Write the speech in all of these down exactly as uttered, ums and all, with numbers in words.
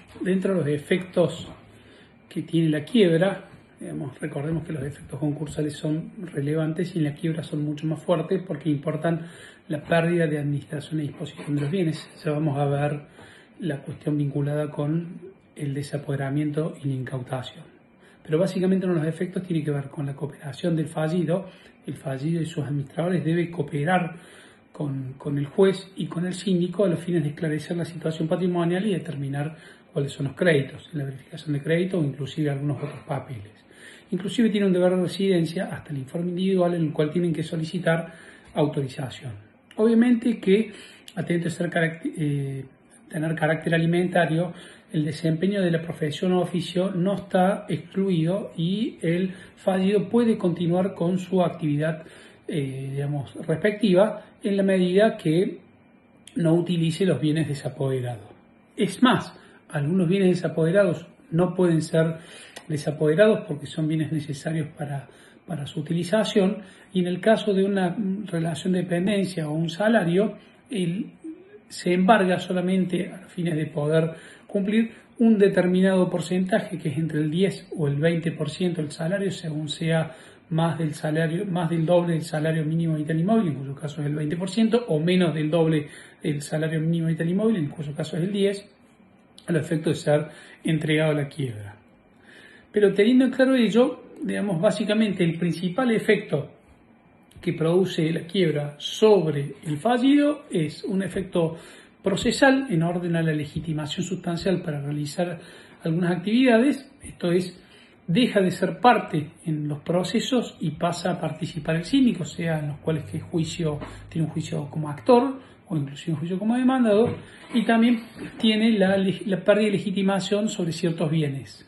dentro de los efectos que tiene la quiebra, digamos, recordemos que los efectos concursales son relevantes y en la quiebra son mucho más fuertes porque importan la pérdida de administración y disposición de los bienes. Ya vamos a ver la cuestión vinculada con el desapoderamiento y la incautación. Pero básicamente uno de los efectos tiene que ver con la cooperación del fallido. El fallido y sus administradores deben cooperar con, con el juez y con el síndico a los fines de esclarecer la situación patrimonial y determinar cuáles son los créditos, la verificación de crédito o inclusive algunos otros papeles. Inclusive tiene un deber de residencia hasta el informe individual en el cual tienen que solicitar autorización. Obviamente que, atento a ser carácter, eh, tener carácter alimentario, el desempeño de la profesión o oficio no está excluido y el fallido puede continuar con su actividad eh, digamos, respectiva en la medida que no utilice los bienes desapoderados. Es más, algunos bienes desapoderados no pueden ser desapoderados porque son bienes necesarios para, para su utilización, y en el caso de una relación de dependencia o un salario, el, se embarga solamente a fines de poder cumplir un determinado porcentaje, que es entre el diez o el veinte por ciento del salario, según sea más del salario, más del doble del salario mínimo vital inmóvil, en cuyo caso es el veinte por ciento, o menos del doble del salario mínimo vital inmóvil, en cuyo caso es el diez por ciento, al efecto de ser entregado a la quiebra. Pero teniendo en claro ello, digamos, básicamente el principal efecto que produce la quiebra sobre el fallido es un efecto procesal en orden a la legitimación sustancial para realizar algunas actividades. Esto es, deja de ser parte en los procesos y pasa a participar el síndico, sea en los cuales que el juicio tiene un juicio como actor o inclusive un juicio como demandador, y también tiene la, la pérdida de legitimación sobre ciertos bienes.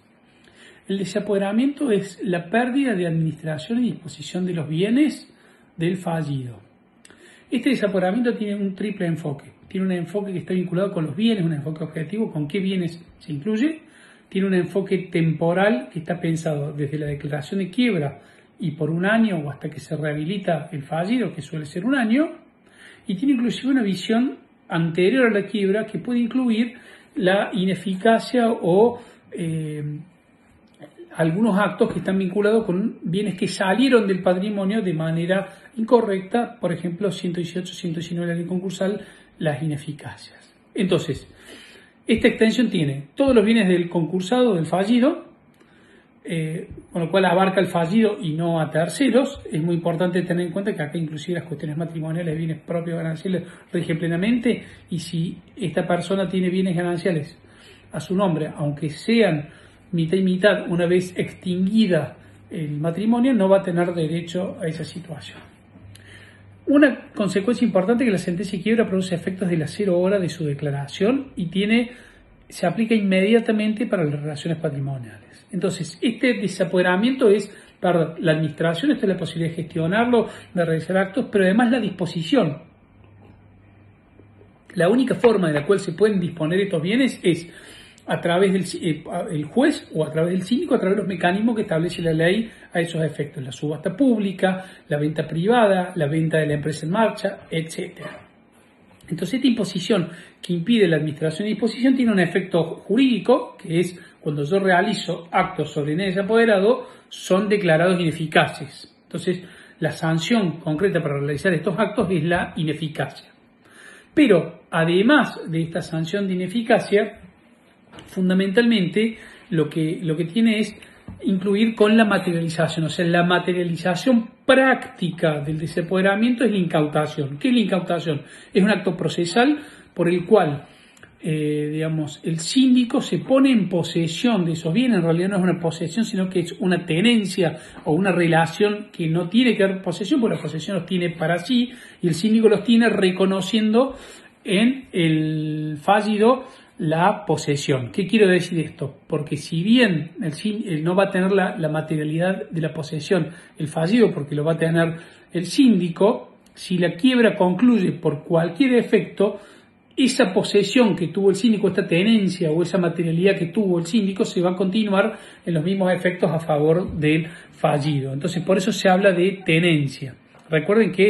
El desapoderamiento es la pérdida de administración y disposición de los bienes del fallido. Este desapoderamiento tiene un triple enfoque. Tiene un enfoque que está vinculado con los bienes, un enfoque objetivo, con qué bienes se incluye. Tiene un enfoque temporal que está pensado desde la declaración de quiebra y por un año o hasta que se rehabilita el fallido, que suele ser un año. Y tiene inclusive una visión anterior a la quiebra que puede incluir la ineficacia o eh, algunos actos que están vinculados con bienes que salieron del patrimonio de manera incorrecta, por ejemplo, ciento dieciocho, ciento diecinueve de la ley concursal, las ineficacias. Entonces, esta extensión tiene todos los bienes del concursado, del fallido, eh, con lo cual abarca el fallido y no a terceros. Es muy importante tener en cuenta que acá inclusive las cuestiones matrimoniales, bienes propios gananciales, rigen plenamente, y si esta persona tiene bienes gananciales a su nombre, aunque sean mitad y mitad, una vez extinguida el matrimonio, no va a tener derecho a esa situación. Una consecuencia importante es que la sentencia de quiebra produce efectos de la cero hora de su declaración y tiene, se aplica inmediatamente para las relaciones patrimoniales. Entonces, este desapoderamiento es para la administración, esta es la posibilidad de gestionarlo, de realizar actos, pero además la disposición. La única forma de la cual se pueden disponer estos bienes es a través del eh, el juez o a través del síndico, a través de los mecanismos que establece la ley a esos efectos: la subasta pública, la venta privada, la venta de la empresa en marcha, etcétera. Entonces, esta imposición que impide la administración y disposición tiene un efecto jurídico, que es cuando yo realizo actos sobre bienes desapoderados, son declarados ineficaces. Entonces, la sanción concreta para realizar estos actos es la ineficacia. Pero, además de esta sanción de ineficacia, fundamentalmente lo que, lo que tiene es incluir con la materialización, o sea, la materialización práctica del desapoderamiento es la incautación. ¿Qué es la incautación? Es un acto procesal por el cual, eh, digamos, el síndico se pone en posesión de esos bienes. En realidad no es una posesión, sino que es una tenencia o una relación que no tiene que ver posesión, porque la posesión los tiene para sí y el síndico los tiene reconociendo en el fallido la posesión. ¿Qué quiero decir esto? Porque si bien el, no va a tener la, la materialidad de la posesión el fallido, porque lo va a tener el síndico, si la quiebra concluye por cualquier efecto, esa posesión que tuvo el síndico, esta tenencia o esa materialidad que tuvo el síndico, se va a continuar en los mismos efectos a favor del fallido. Entonces, por eso se habla de tenencia. Recuerden que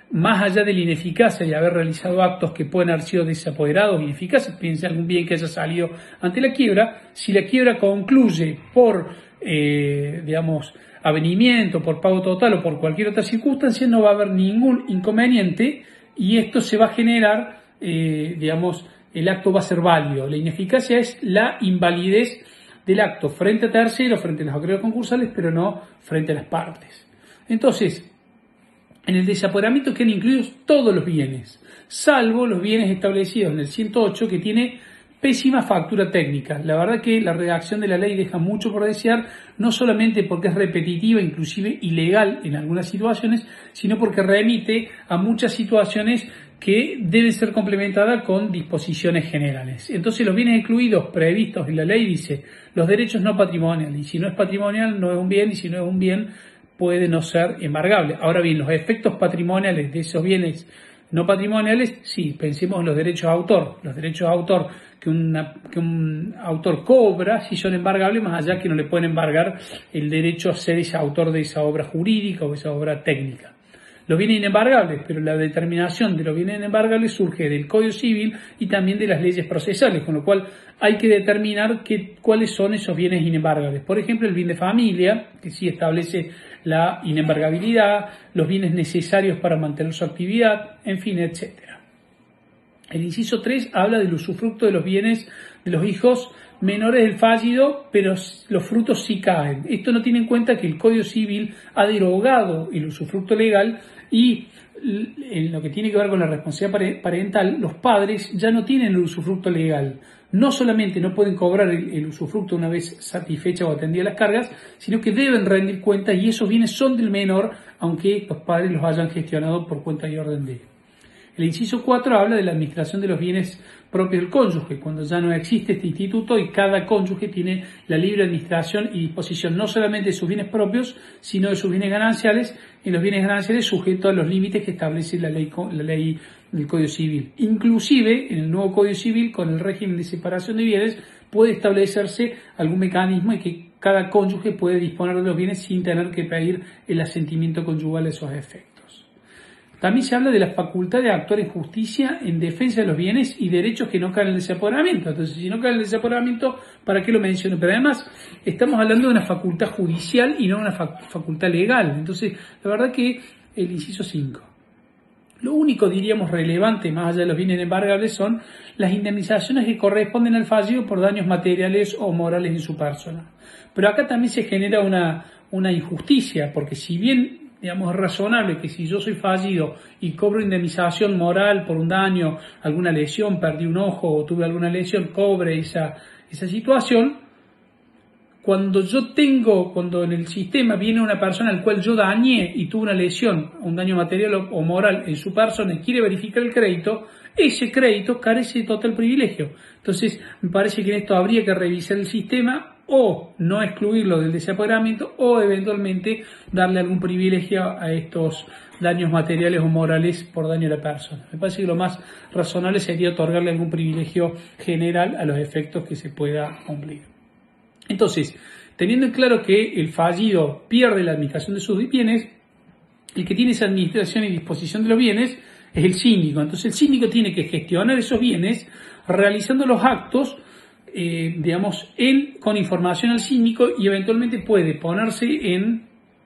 más allá de la ineficacia de haber realizado actos que pueden haber sido desapoderados, ineficaces, piense algún bien que haya salido ante la quiebra, si la quiebra concluye por, eh, digamos, avenimiento, por pago total o por cualquier otra circunstancia, no va a haber ningún inconveniente y esto se va a generar, eh, digamos, el acto va a ser válido. La ineficacia es la invalidez del acto frente a terceros, frente a los acreedores concursales, pero no frente a las partes. Entonces, en el desapoderamiento quedan incluidos todos los bienes, salvo los bienes establecidos en el ciento ocho, que tiene pésima factura técnica. La verdad que la redacción de la ley deja mucho por desear, no solamente porque es repetitiva, inclusive ilegal en algunas situaciones, sino porque remite a muchas situaciones que deben ser complementadas con disposiciones generales. Entonces, los bienes excluidos previstos en la ley dice los derechos no patrimoniales, y si no es patrimonial no es un bien, y si no es un bien puede no ser embargable. Ahora bien, los efectos patrimoniales de esos bienes no patrimoniales, sí, pensemos en los derechos de autor. Los derechos de autor que, una, que un autor cobra, sí son embargables, más allá que no le pueden embargar el derecho a ser ese autor de esa obra jurídica o esa obra técnica. Los bienes inembargables, pero la determinación de los bienes inembargables surge del Código Civil y también de las leyes procesales, con lo cual hay que determinar qué, cuáles son esos bienes inembargables. Por ejemplo, el bien de familia, que sí establece la inembargabilidad, los bienes necesarios para mantener su actividad, en fin, etcétera. El inciso tres habla del usufructo de los bienes de los hijos menores del fallido, pero los frutos sí caen. Esto no tiene en cuenta que el Código Civil ha derogado el usufructo legal y en lo que tiene que ver con la responsabilidad parental, los padres ya no tienen el usufructo legal. No solamente no pueden cobrar el, el usufructo una vez satisfecha o atendidas las cargas, sino que deben rendir cuentas y esos bienes son del menor, aunque los padres los hayan gestionado por cuenta y orden de él. El inciso cuatro habla de la administración de los bienes propios del cónyuge, cuando ya no existe este instituto y cada cónyuge tiene la libre administración y disposición no solamente de sus bienes propios, sino de sus bienes gananciales, y los bienes gananciales sujetos a los límites que establece la ley, la ley del Código Civil. Inclusive, en el nuevo Código Civil, con el régimen de separación de bienes, puede establecerse algún mecanismo en que cada cónyuge puede disponer de los bienes sin tener que pedir el asentimiento conyugal a esos efectos. También se habla de la facultad de actuar en justicia en defensa de los bienes y derechos que no caen en el desapoderamiento. Entonces, si no cae en el desapoderamiento, ¿para qué lo menciono? Pero además, estamos hablando de una facultad judicial y no de una fac- facultad legal. Entonces, la verdad que el inciso cinco. Lo único, diríamos, relevante, más allá de los bienes embargables, son las indemnizaciones que corresponden al fallido por daños materiales o morales en su persona. Pero acá también se genera una, una injusticia, porque si bien digamos, es razonable que si yo soy fallido y cobro indemnización moral por un daño, alguna lesión, perdí un ojo o tuve alguna lesión, cobre esa, esa situación, cuando yo tengo, cuando en el sistema viene una persona al cual yo dañé y tuvo una lesión, un daño material o, o moral en su persona y quiere verificar el crédito, ese crédito carece de total privilegio. Entonces, me parece que en esto habría que revisar el sistema o no excluirlo del desapoderamiento o eventualmente darle algún privilegio a estos daños materiales o morales por daño a la persona. Me parece que lo más razonable sería otorgarle algún privilegio general a los efectos que se pueda cumplir. Entonces, teniendo en claro que el fallido pierde la administración de sus bienes, el que tiene esa administración y disposición de los bienes es el síndico. Entonces, el síndico tiene que gestionar esos bienes realizando los actos Eh, digamos, él con información al síndico y eventualmente puede ponerse en,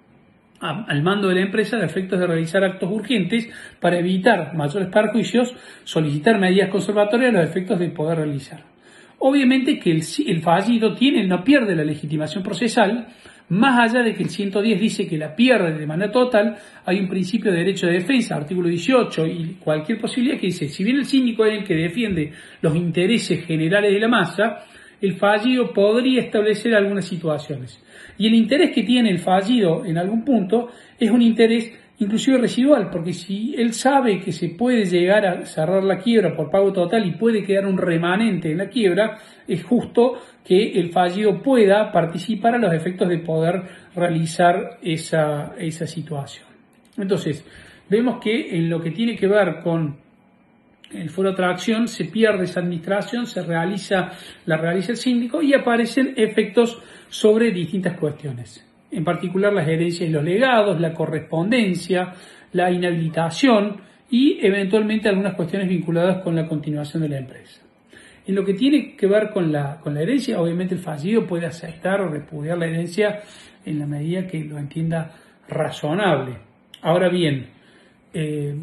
a, al mando de la empresa a efectos de realizar actos urgentes para evitar mayores perjuicios, solicitar medidas conservatorias a los efectos de poder realizar. Obviamente que el, el fallido tiene, no pierde la legitimación procesal, más allá de que el ciento diez dice que la pierde de manera total, hay un principio de derecho de defensa, artículo dieciocho, y cualquier posibilidad que dice, si bien el síndico es el que defiende los intereses generales de la masa, el fallido podría establecer algunas situaciones. Y el interés que tiene el fallido en algún punto es un interés inclusive residual, porque si él sabe que se puede llegar a cerrar la quiebra por pago total y puede quedar un remanente en la quiebra, es justo que el fallido pueda participar a los efectos de poder realizar esa, esa situación. Entonces, vemos que en lo que tiene que ver con el foro de atracción se pierde esa administración, se realiza, la realiza el síndico y aparecen efectos sobre distintas cuestiones. En particular las herencias y los legados, la correspondencia, la inhabilitación y eventualmente algunas cuestiones vinculadas con la continuación de la empresa. En lo que tiene que ver con la, con la herencia, obviamente el fallido puede aceptar o repudiar la herencia en la medida que lo entienda razonable. Ahora bien, eh,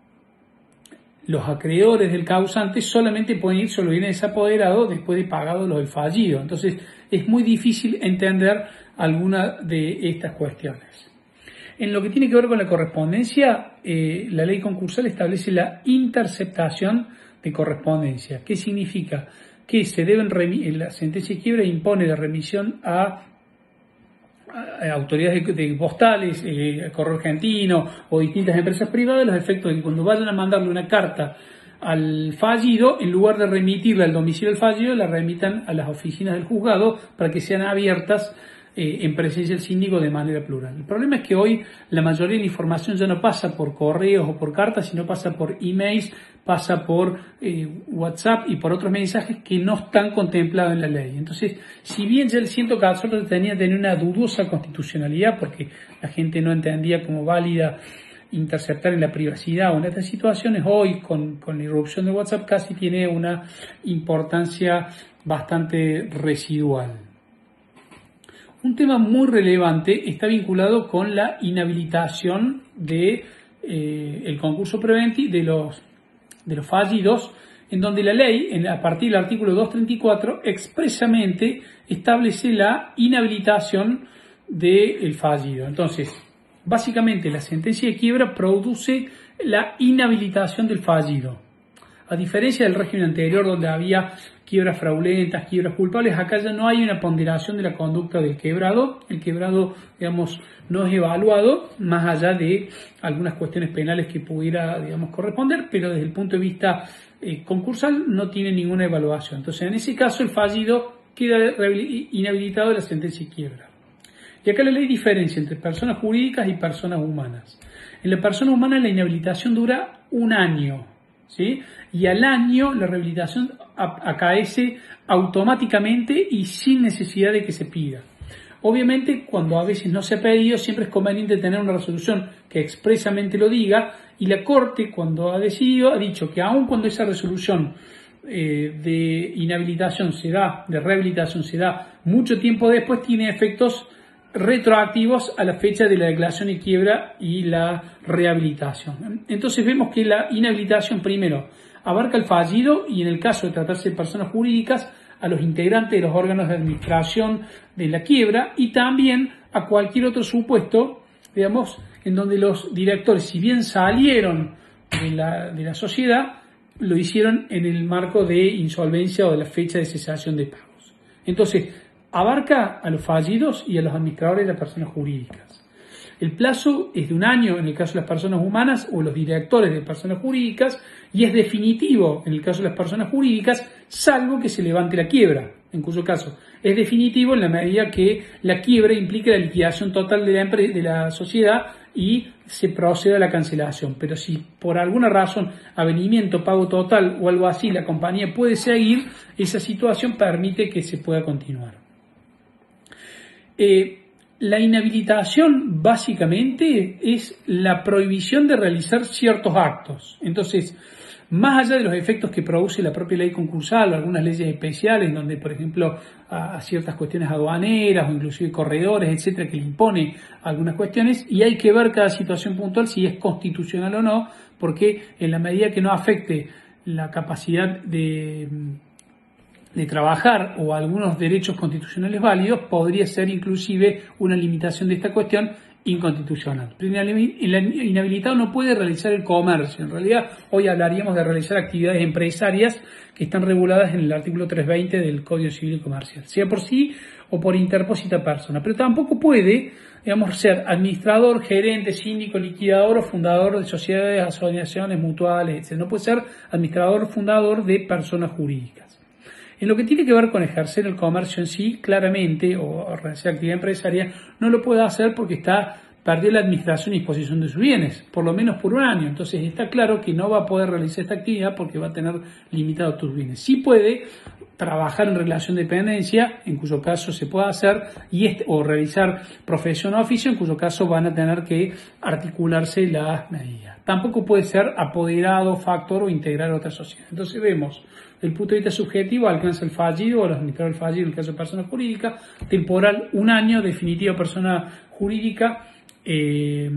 los acreedores del causante solamente pueden ir sobre bienes desapoderados después de pagado los del fallido. Entonces es muy difícil entender alguna de estas cuestiones. En lo que tiene que ver con la correspondencia, eh, la ley concursal establece la interceptación de correspondencia. ¿Qué significa? Que se deben la sentencia de quiebra impone la remisión a autoridades de, de postales, eh, Correo Argentino o distintas empresas privadas, los efectos de que cuando vayan a mandarle una carta al fallido, en lugar de remitirla al domicilio del fallido, la remitan a las oficinas del juzgado para que sean abiertas eh, en presencia del síndico de manera plural. El problema es que hoy la mayoría de la información ya no pasa por correos o por cartas, sino pasa por emails, pasa por eh, WhatsApp y por otros mensajes que no están contemplados en la ley. Entonces, si bien ya el ciento catorce tenía, tenía una dudosa constitucionalidad porque la gente no entendía como válida interceptar en la privacidad o en estas situaciones, hoy con, con la irrupción de WhatsApp casi tiene una importancia bastante residual. Un tema muy relevante está vinculado con la inhabilitación de eh, el concurso preventivo de los de los fallidos, en donde la ley, en, a partir del artículo doscientos treinta y cuatro, expresamente establece la inhabilitación del fallido. Entonces, básicamente la sentencia de quiebra produce la inhabilitación del fallido. A diferencia del régimen anterior donde había quiebras fraudulentas, quiebras culpables, acá ya no hay una ponderación de la conducta del quebrado. El quebrado, digamos, no es evaluado más allá de algunas cuestiones penales que pudiera, digamos, corresponder, pero desde el punto de vista eh, concursal no tiene ninguna evaluación. Entonces, en ese caso, el fallido queda inhabilitado de la sentencia de quiebra. Y acá la ley diferencia entre personas jurídicas y personas humanas. En la persona humana la inhabilitación dura un año, ¿sí? Y al año la rehabilitación acaece automáticamente y sin necesidad de que se pida. Obviamente, cuando a veces no se ha pedido, siempre es conveniente tener una resolución que expresamente lo diga, y la Corte, cuando ha decidido, ha dicho que aun cuando esa resolución eh, de inhabilitación se da, de rehabilitación se da mucho tiempo después, tiene efectos retroactivos a la fecha de la declaración de quiebra y la rehabilitación. Entonces vemos que la inhabilitación primero abarca el fallido y, en el caso de tratarse de personas jurídicas, a los integrantes de los órganos de administración de la quiebra, y también a cualquier otro supuesto, digamos, en donde los directores, si bien salieron de la, de la sociedad, lo hicieron en el marco de insolvencia o de la fecha de cesación de pagos. Entonces, abarca a los fallidos y a los administradores de las personas jurídicas. El plazo es de un año en el caso de las personas humanas o los directores de personas jurídicas, y es definitivo en el caso de las personas jurídicas, salvo que se levante la quiebra, en cuyo caso es definitivo en la medida que la quiebra implique la liquidación total de la, de la sociedad y se procede a la cancelación. Pero si por alguna razón, avenimiento, pago total o algo así, la compañía puede seguir, esa situación permite que se pueda continuar. Eh, la inhabilitación básicamente es la prohibición de realizar ciertos actos. Entonces, más allá de los efectos que produce la propia ley concursal o algunas leyes especiales, donde, por ejemplo, a, a ciertas cuestiones aduaneras o inclusive corredores, etcétera, que le impone algunas cuestiones, y hay que ver cada situación puntual si es constitucional o no, porque en la medida que no afecte la capacidad de de trabajar o algunos derechos constitucionales válidos, podría ser inclusive una limitación de esta cuestión inconstitucional. El inhabilitado no puede realizar el comercio. En realidad, hoy hablaríamos de realizar actividades empresarias que están reguladas en el artículo trescientos veinte del Código Civil y Comercial, sea por sí o por interpósita persona. Pero tampoco puede, digamos, ser administrador, gerente, síndico, liquidador o fundador de sociedades, asociaciones, mutuales, etcétera. No puede ser administrador o fundador de personas jurídicas. En lo que tiene que ver con ejercer el comercio en sí, claramente, o realizar actividad empresaria, no lo puede hacer porque está perdió la administración y disposición de sus bienes, por lo menos por un año. Entonces está claro que no va a poder realizar esta actividad porque va a tener limitados tus bienes. Sí puede trabajar en relación de dependencia, en cuyo caso se puede hacer, y este, o realizar profesión o oficio, en cuyo caso van a tener que articularse las medidas. Tampoco puede ser apoderado, factor o integrar otra sociedad. Entonces vemos, del punto de vista subjetivo, alcanza el fallido o el administrador del fallido en el caso de persona jurídica, temporal un año, definitiva persona jurídica, eh,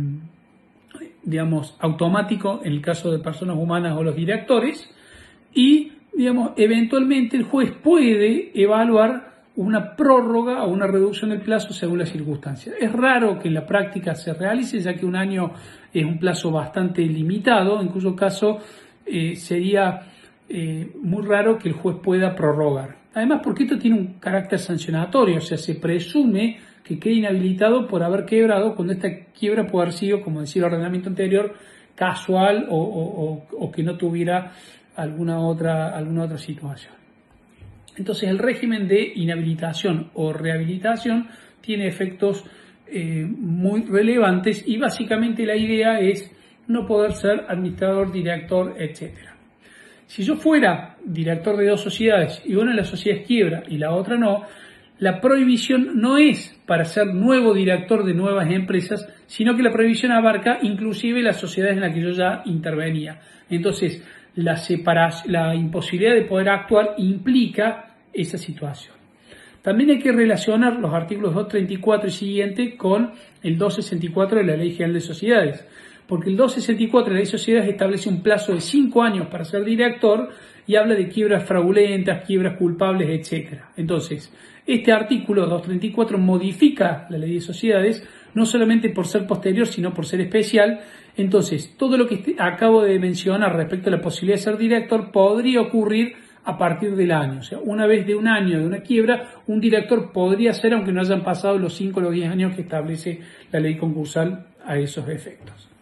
digamos, automático en el caso de personas humanas o los directores, y digamos, eventualmente el juez puede evaluar una prórroga o una reducción del plazo según las circunstancias. Es raro que en la práctica se realice, ya que un año es un plazo bastante limitado, en cuyo caso eh, sería eh, muy raro que el juez pueda prorrogar. Además, porque esto tiene un carácter sancionatorio, o sea, se presume que quede inhabilitado por haber quebrado cuando esta quiebra puede haber sido, como decía el ordenamiento anterior, casual o, o, o, o que no tuviera alguna otra, alguna otra situación. Entonces el régimen de inhabilitación o rehabilitación tiene efectos eh, muy relevantes y básicamente la idea es no poder ser administrador, director, etcétera. Si yo fuera director de dos sociedades y una de las sociedades quiebra y la otra no, la prohibición no es para ser nuevo director de nuevas empresas, sino que la prohibición abarca inclusive las sociedades en las que yo ya intervenía. Entonces, la separación, la imposibilidad de poder actuar implica esa situación. También hay que relacionar los artículos doscientos treinta y cuatro y siguiente con el doscientos sesenta y cuatro de la Ley General de Sociedades, porque el doscientos sesenta y cuatro de la Ley de Sociedades establece un plazo de cinco años para ser director y habla de quiebras fraudulentas, quiebras culpables, etcétera. Entonces, este artículo doscientos treinta y cuatro modifica la Ley de Sociedades, no solamente por ser posterior, sino por ser especial. Entonces, todo lo que acabo de mencionar respecto a la posibilidad de ser director podría ocurrir a partir del año. O sea, una vez de un año de una quiebra, un director podría ser, aunque no hayan pasado los cinco o los diez años que establece la ley concursal a esos efectos.